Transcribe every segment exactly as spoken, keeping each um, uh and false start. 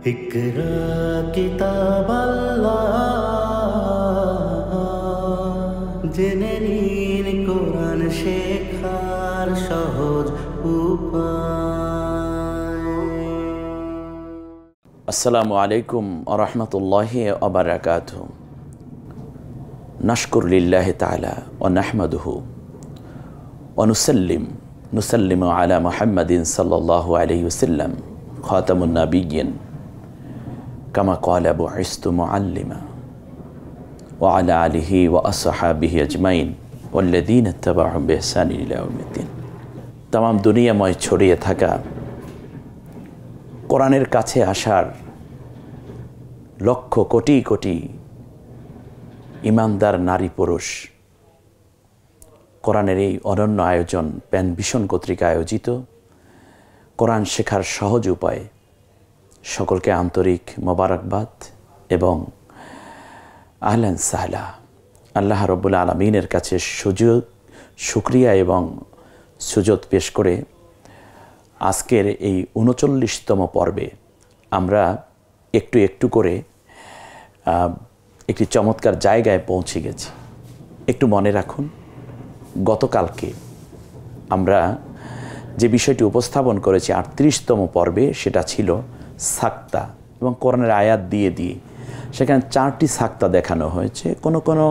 ইকরা কিতাব আল্লাহ, জেনে নিন কোরআন শেখার সহজ উপায়। আসসালামু আলাইকুম ওয়া রাহমাতুল্লাহি ওয়া বারাকাতুহু। নাশকুরু লিল্লাহি তাআলা ওয়া নাহমাদুহু ওয়া নুসাল্লিম নুসাল্লিমু আলা মুহাম্মাদিন সাল্লাল্লাহু আলাইহি ওয়াসাল্লাম খাতামুন নাবিয়্যিন কামা ক্বালা বুইসতু মুআল্লিমা ওয়া আলা আলিহি ওয়া আসহাবিহি আজমাইন ওয়াল্লাযীনা ইত্তাবাউহুম বিইহসানিন ইলা ইয়াউমিদ্দিন। তামাম দুনিয়াময় ছড়িয়ে থাকা কোরআনের কাছে আসার লক্ষ কোটি কোটি ইমানদার নারী পুরুষ কোরআনের এই অনন্য আয়োজন প্যানভিশন কর্তৃক আয়োজিত কোরআন শেখার সহজ উপায়, সকলকে আন্তরিক মোবারকবাদ এবং আহলান সাহলা। আল্লাহ রব্বুল আলামিনের কাছে সুযোগ শুকরিয়া এবং সুযোগ পেশ করে আজকের এই উনচল্লিশতম পর্বে আমরা একটু একটু করে একটি চমৎকার জায়গায় পৌঁছে গেছি। একটু মনে রাখুন, গতকালকে আমরা যে বিষয়টি উপস্থাপন করেছি আটত্রিশতম পর্বে, সেটা ছিল সাক্তা এবং কোরআনের আয়াত দিয়ে দিয়ে সেখানে চারটি সাক্তা দেখানো হয়েছে। কোনো কোনো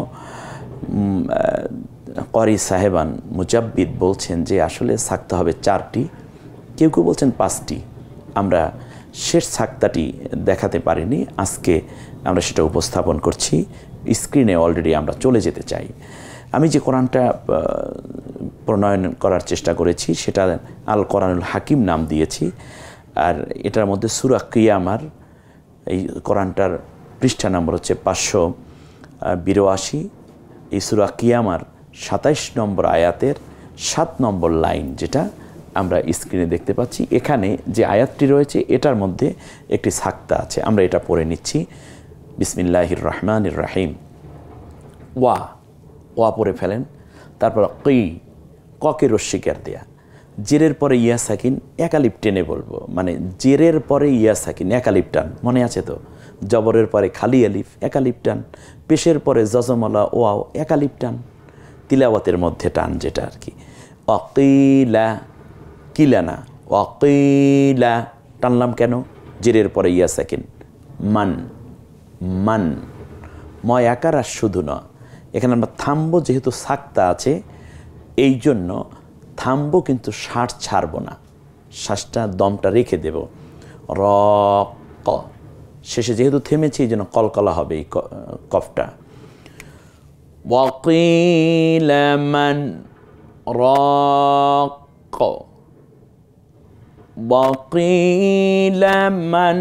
করি সাহেবান মুজাব্বিদ বলছেন যে আসলে সাক্তা হবে চারটি, কেউ কেউ বলছেন পাঁচটি। আমরা শেষ সাক্তাটি দেখাতে পারিনি, আজকে আমরা সেটা উপস্থাপন করছি। স্ক্রিনে অলরেডি আমরা চলে যেতে চাই। আমি যে কোরআনটা প্রণয়ন করার চেষ্টা করেছি সেটা আল কোরআনুল হাকিম নাম দিয়েছি, আর এটার মধ্যে সূরা কিয়ামার এই কোরআনটার পৃষ্ঠা নম্বর হচ্ছে পাঁচশো বিরাশি। এই সূরা কিয়ামার সাতাইশ নম্বর আয়াতের সাত নম্বর লাইন যেটা আমরা স্ক্রিনে দেখতে পাচ্ছি, এখানে যে আয়াতটি রয়েছে এটার মধ্যে একটি সাক্তা আছে। আমরা এটা পড়ে নিচ্ছি। বিসমিল্লাহির রহমানির রহিম। ওয়া ওয়া পড়ে ফেলেন, তারপর কি ককে রস্বীকার দেয়া, জেরের পরে ইয়া সাকিন একালিপ টেনে বলবো, মানে জেরের পরে ইয়া সাকিন একালিপ টান, মনে আছে তো? জবরের পরে খালি আলিফ একালিপ টান, পেশের পরে জজমলা ওয়াও একালিপ টান, তিলাওয়াতের মধ্যে টান যেটা আর কি। অকিলা কিলানা অকিলা টানলাম কেন? জেরের পরে ইয়া সাকিন। মান মান ময় আকার আর শুধু ন, এখানে আমরা থামবো, যেহেতু সাক্তা আছে এই জন্য থামবো, কিন্তু শ্বাস ছাড়বো না, শ্বাসটা দমটা রেখে দেব। র ক শেষে যেহেতু থেমেছি এই জন্য কলকলা হবে এই কফটা। ওয়াকিলামান রাক ওয়াকিলামান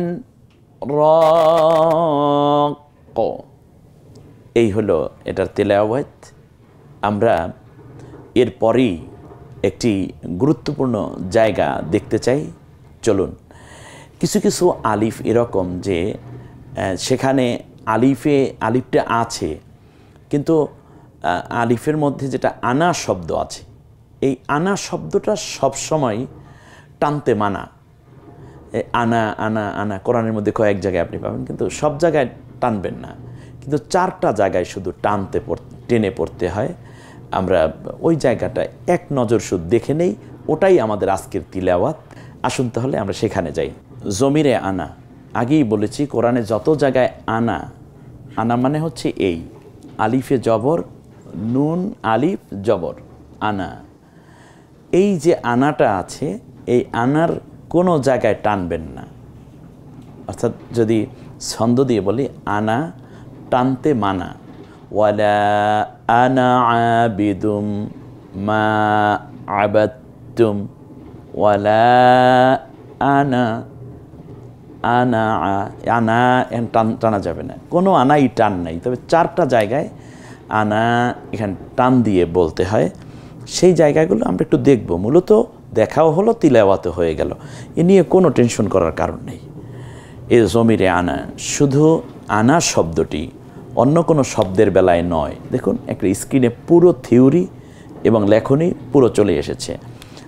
রাক, এই হলো এটার তেলাওয়াত। আমরা এরপরেই একটি গুরুত্বপূর্ণ জায়গা দেখতে চাই। চলুন, কিছু কিছু আলিফ এরকম যে সেখানে আলিফে আলিফটা আছে, কিন্তু আলিফের মধ্যে যেটা আনা শব্দ আছে, এই আনা শব্দটা সবসময় টানতে মানা। আনা আনা আনা কোরআনের মধ্যে কয়েক জায়গায় আপনি পাবেন, কিন্তু সব জায়গায় টানবেন না, কিন্তু চারটা জায়গায় শুধু টানতে টেনে পড়তে হয়। আমরা ওই জায়গাটা এক নজর শুধু দেখে নেই, ওটাই আমাদের আজকের তিলাওয়াত। আসুন তাহলে আমরা সেখানে যাই। জমিরে আনা, আগেই বলেছি কোরআনে যত জায়গায় আনা, আনা মানে হচ্ছে এই আলিফে জবর, নুন আলিফ জবর, আনা। এই যে আনাটা আছে, এই আনার কোনো জায়গায় টানবেন না। অর্থাৎ যদি ছন্দ দিয়ে বলি, আনা টানতে মানা। ওয়ালা আনা আবিদুম মা আবাদতুম, ওয়ালা আনা আনা আনা টান টানা যাবে না, কোনো আনাই টান নাই। তবে চারটা জায়গায় আনা এখানে টান দিয়ে বলতে হয়। সেই জায়গাগুলো আমরা একটু দেখব। মূলত দেখাও হলো, তিলাওয়াত হয়ে গেল, এ নিয়ে কোনো টেনশন করার কারণ নেই। এ জমিরে আনা, শুধু আনা শব্দটি, অন্য কোনো শব্দের বেলায় নয়। দেখুন একটা স্ক্রিনে পুরো থিওরি এবং লেখনী পুরো চলে এসেছে।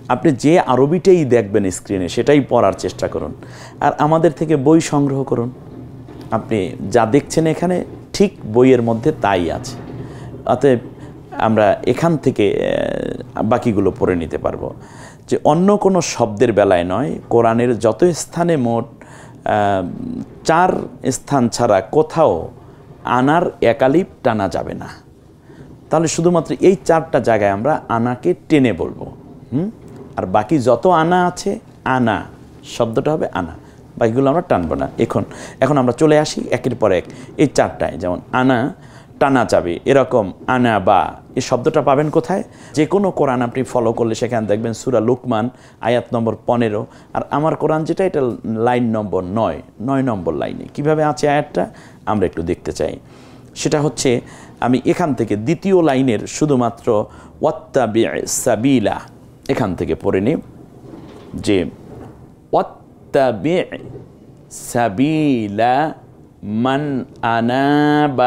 আপনি যে আরবিটাই দেখবেন স্ক্রিনে সেটাই পড়ার চেষ্টা করুন, আর আমাদের থেকে বই সংগ্রহ করুন। আপনি যা দেখছেন এখানে ঠিক বইয়ের মধ্যে তাই আছে, অতএব আমরা এখান থেকে বাকিগুলো পড়ে নিতে পারবো। যে অন্য কোনো শব্দের বেলায় নয়, কোরআনের যত স্থানে মোট চার স্থান ছাড়া কোথাও আনার একালিপ টানা যাবে না। তাহলে শুধুমাত্র এই চারটা জায়গায় আমরা আনাকে টেনে বলবো। হুম আর বাকি যত আনা আছে, আনা শব্দটা হবে আনা, বাকিগুলো আমরা টানবো না। এখন এখন আমরা চলে আসি একের পর এক এই চারটায়। যেমন আনা টানা যাবে, এরকম আনা বা এই শব্দটা পাবেন কোথায়? যে কোনো কোরআন আপনি ফলো করলে সেখানে দেখবেন সূরা লুকমান আয়াত নম্বর পনেরো, আর আমার কোরআন যেটা এটা লাইন নম্বর নয়, নয় নম্বর লাইনে। কিভাবে আছে আয়াতটা আমরা একটু দেখতে চাই। সেটা হচ্ছে আমি এখান থেকে দ্বিতীয় লাইনের শুধুমাত্র ওয়াত্তাবি সাবিলা এখান থেকে পড়ে নিই, যে ওয়াত্তাবি সাবিলা মান আনাবা।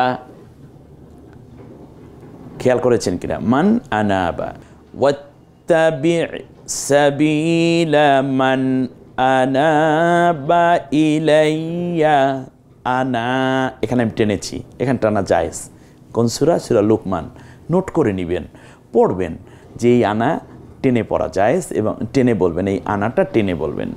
খেয়াল করেছেন কিনা? মান আনাবা, ওয়াত্তাবি সাবিলা মান আনাবা ইলাইয়া। আনা এখানে আমি টেনেছি, এখানে টানা জায়েজ। কোন সূরা? সূরা লুকমান। নোট করে নেবেন, পড়বেন যে এই আনা টেনে পড়া জায়েজ, এবং টেনে বলবেন, এই আনাটা টেনে বলবেন।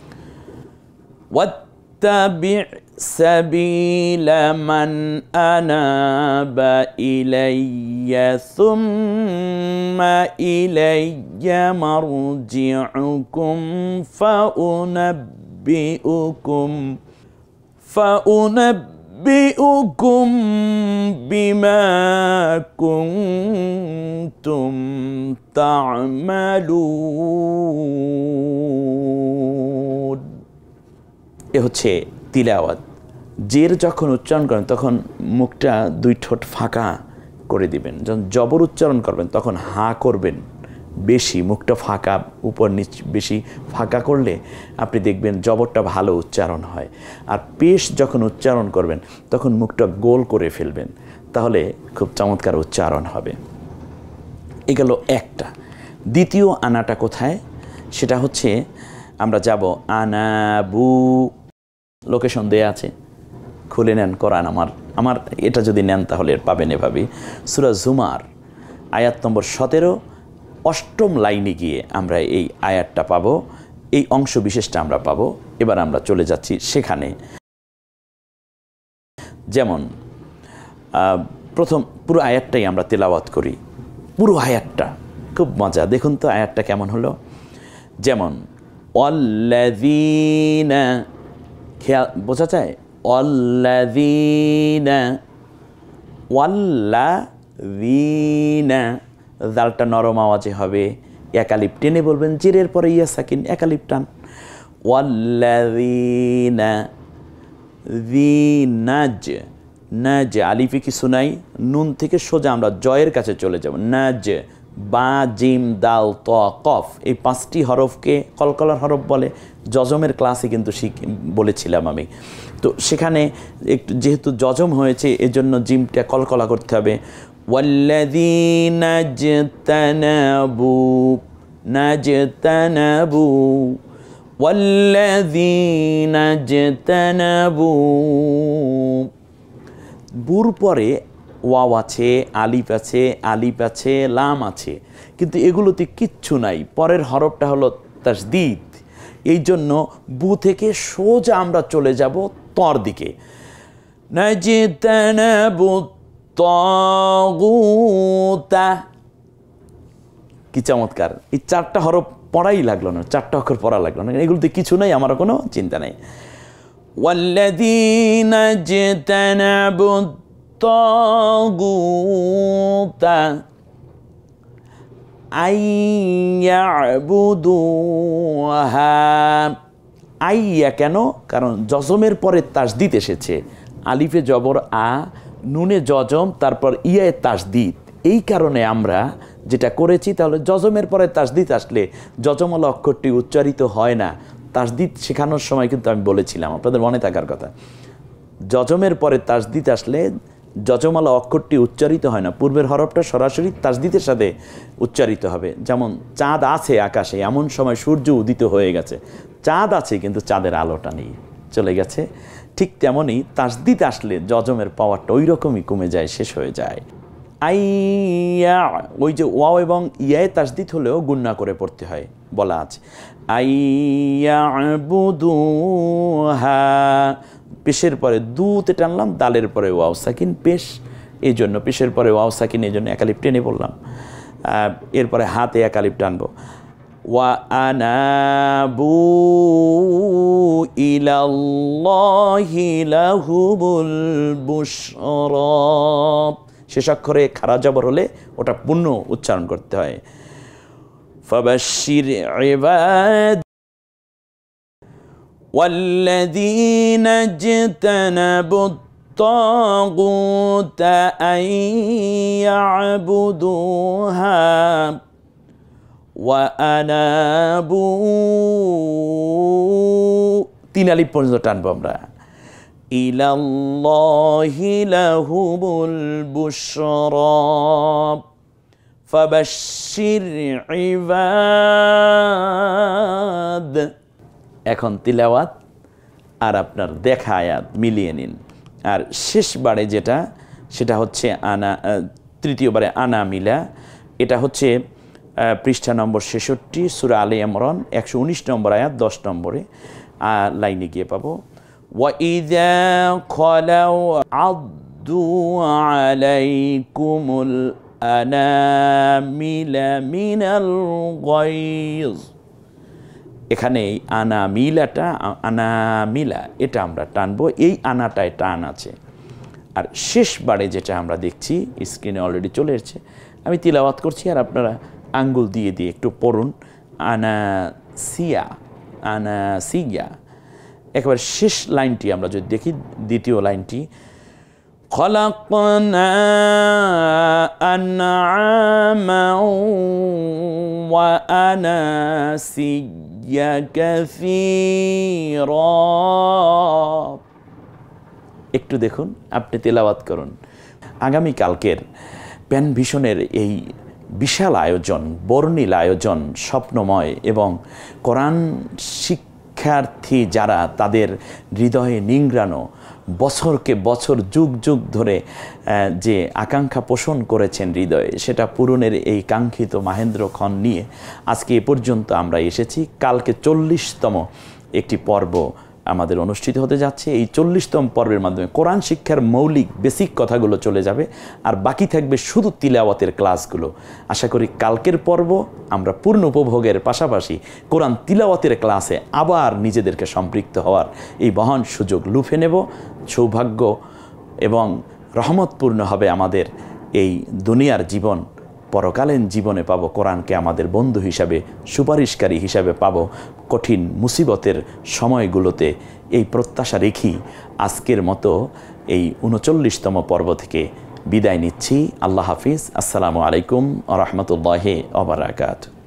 ওয়াত্তাবি সাবিলা মান আনাবা ইলাইয়া সুম্মা ইলাইয়া মারজিউকুম ফাউনাব্বিউকুম ফাউনাব্বিউকুম বিমা কুনতুম তা'মালুন। এ হচ্ছে তিলাওয়াত। জের যখন উচ্চারণ করেন তখন মুখটা দুই ঠোঁট ফাঁকা করে দিবেন। যখন জবর উচ্চারণ করবেন তখন হা করবেন বেশি, মুখটা ফাঁকা, উপর নিচ বেশি ফাঁকা করলে আপনি দেখবেন জবরটা ভালো উচ্চারণ হয়। আর পেশ যখন উচ্চারণ করবেন তখন মুখটা গোল করে ফেলবেন, তাহলে খুব চমৎকার উচ্চারণ হবে। এ গেল একটা। দ্বিতীয় আনাটা কোথায়? সেটা হচ্ছে আমরা যাব আনাবু, লোকেশন দেয়া আছে, খুলে নেন কোরআন। আমার আমার এটা যদি নেন তাহলে এর পাবেন এভাবেই। সূরা জুমার আয়াত নম্বর সতেরো, অষ্টম লাইনে গিয়ে আমরা এই আয়াতটা পাবো, এই অংশ বিশেষটা আমরা পাবো। এবার আমরা চলে যাচ্ছি সেখানে। যেমন প্রথম পুরো আয়াতটাই আমরা তেলাওয়াত করি, পুরো আয়াতটা খুব মজা। দেখুন তো আয়াতটা কেমন হলো। যেমন অল্লাযীনা, খেয়াল বোঝা যায়, অল্লাযীনা ওয়াল্লাযীনা, জালটা নরম আওয়াজে হবে, একালিপ টেনে বলবেন, জেরের পরে ইয়া সাকিন, একালিপ টান। ওয়াল্লাযীনা, যীনাজ, নাজ আলিফে কি শোনাই, নুন থেকে সোজা আমরা জয়ের কাছে চলে যাব। নাজ, বা জিম দাল ত কফ, এই পাঁচটি হরফকে কলকলার হরফ বলে। জজমের ক্লাসে কিন্তু শিখ বলেছিলাম আমি। তো সেখানে একটু যেহেতু জজম হয়েছে এজন্য জিমটা কলকলা করতে হবে। ওয়াল্লাযীনা জতানাবু, নাজতানাবু, ওয়াল্লাযীনা জতানাবু। বুর পরে ওয়াও আছে, আলিফ আছে, আলিফ আছে, লাম আছে, কিন্তু এগুলোতে কিচ্ছু নাই। পরের হরফটা হলো তাসদীদ, এই জন্য বু থেকে সোজা আমরা চলে যাব তর দিকে। নাজতানাবু তাগুতা, কি চমৎকার! এই চারটা হরফ পড়াই লাগলো না, চারটা অক্ষর পড়া লাগলো না, এগুলোতে কিছু নাই, আমার কোনো চিন্তা নেই। ওয়াল্লাযীনা জতানাবু তাগুতা আইয়াবুদুহা। আইয়া কেন? কারণ জজমের পরে তাসদীদ এসেছে, আলিফে জবর আ, নুনে জজম, তারপর ইয়ায়ে তাসদীদ। এই কারণে আমরা যেটা করেছি, তাহলে জজমের পরে তাসদীদ আসলে জজমওয়ালা অক্ষরটি উচ্চারিত হয় না। তাসদীদ শেখানোর সময় কিন্তু আমি বলেছিলাম, আপনাদের মনে থাকার কথা, জজমের পরে তাসদীদ আসলে যজমালা অক্ষরটি উচ্চারিত হয় না, পূর্বের হরফটা সরাসরি তাসদিদের সাথে উচ্চারিত হবে। যেমন চাঁদ আছে আকাশে, এমন সময় সূর্য উদিত হয়ে গেছে, চাঁদ আছে কিন্তু চাঁদের আলোটা নেই, চলে গেছে। ঠিক তেমনই তাসদিদ আসলে যজমের পাওয়ারটা ওই রকমই কমে যায়, শেষ হয়ে যায়। আইয়া, ওই যে ওয়াও এবং ইয়ায় তাসদিদ হলেও গুন্না করে পড়তে হয় বলা আছে। আইয়াবুদুহা, পেশের পরে দুতে টানলাম, দালের পরে ওয়াও সাকিন, পেশ, এই জন্য পেশের পরে ওয়াও সাকিন, এই জন্য একালিপ টেনে পড়লাম। এরপরে হাতে একালিপ টানবো। ওয়া আনাবু ইলাল্লাহি লাহুমুল বুশরা, শেষ অক্ষরে খারা জবর হলে ওটা পূর্ণ উচ্চারণ করতে হয়। ফাবাশশির ইবাদ ওয়াল্লাযীনা ইজতানাবুত তাগুতা আন ইয়াবুদুহা ওয়া আনাবু, তিন আলিফ পর্যন্ত টানবো আমরা। ইলাল্লাহি লাহুমুল বুশরা ফাবাশশির ইবাদ। এখন তিলাওয়াত আর আপনার দেখা আয়াত মিলিয়ে নিন। আর শেষবারে যেটা, সেটা হচ্ছে আনা, তৃতীয়বারে আনা মিলা, এটা হচ্ছে পৃষ্ঠা নম্বর ছেষট্টি, সূরা আলে ইমরান, একশো উনিশ নম্বর আয়াত, দশ নম্বরে লাইনে গিয়ে পাবো। وَإِذَا خَلَوْا عَضُّوا عَلَيْكُمُ الْأَنَامِلَ مِنَ الْغَيْظِ, এখানে আনামিলাটা, আনামিলা এটা আমরা টানবো, এই আনাটায় টান আছে। আর শেষবারে যেটা আমরা দেখছি, স্ক্রিনে অলরেডি চলে এসেছে, আমি তিলাওয়াত করছি আর আপনারা আঙ্গুল দিয়ে দিয়ে একটু পড়ুন। আনাসিয়া, আনাসিয়া, একেবারে শেষ লাইনটি আমরা যদি দেখি, দ্বিতীয় লাইনটি, খলাকনা আনআমান ওয়া আনাসিয়া কাসীরা, একটু দেখুন, আপনি তেলাওয়াত করুন। আগামী কালকের প্যানভিশনের এই বিশাল আয়োজন, বর্ণিল আয়োজন, স্বপ্নময় এবং কোরআন শিক্ষার্থী যারা তাদের হৃদয়ে নিংড়ানো, বছরকে বছর যুগ যুগ ধরে যে আকাঙ্ক্ষা পোষণ করেছেন হৃদয়ে, সেটা পূরণের এই কাঙ্ক্ষিত মাহেন্দ্রক্ষণ নিয়ে আজকে এ পর্যন্ত আমরা এসেছি। কালকে চল্লিশতম একটি পর্ব আমাদের অনুষ্ঠিত হতে যাচ্ছে। এই চল্লিশতম পর্বের মাধ্যমে কোরআন শিক্ষার মৌলিক বেসিক কথাগুলো চলে যাবে, আর বাকি থাকবে শুধু তিলাওয়াতের ক্লাসগুলো। আশা করি কালকের পর্ব আমরা পূর্ণ উপভোগের পাশাপাশি কোরআন তিলাওয়াতের ক্লাসে আবার নিজেদেরকে সম্পৃক্ত হওয়ার এই মহান সুযোগ লুফে নেব। সৌভাগ্য এবং রহমতপূর্ণ হবে আমাদের এই দুনিয়ার জীবন, পরকালীন জীবনে পাবো কোরআনকে আমাদের বন্ধু হিসাবে, সুপারিশকারী হিসাবে পাবো কঠিন মুসিবতের সময়গুলোতে। এই প্রত্যাশা রেখি আজকের মতো এই উনচল্লিশতম পর্ব থেকে বিদায় নিচ্ছি। আল্লাহ হাফিজ। আসসালামু আলাইকুম ওয়া রাহমাতুল্লাহি ওয়া বারাকাতুহু।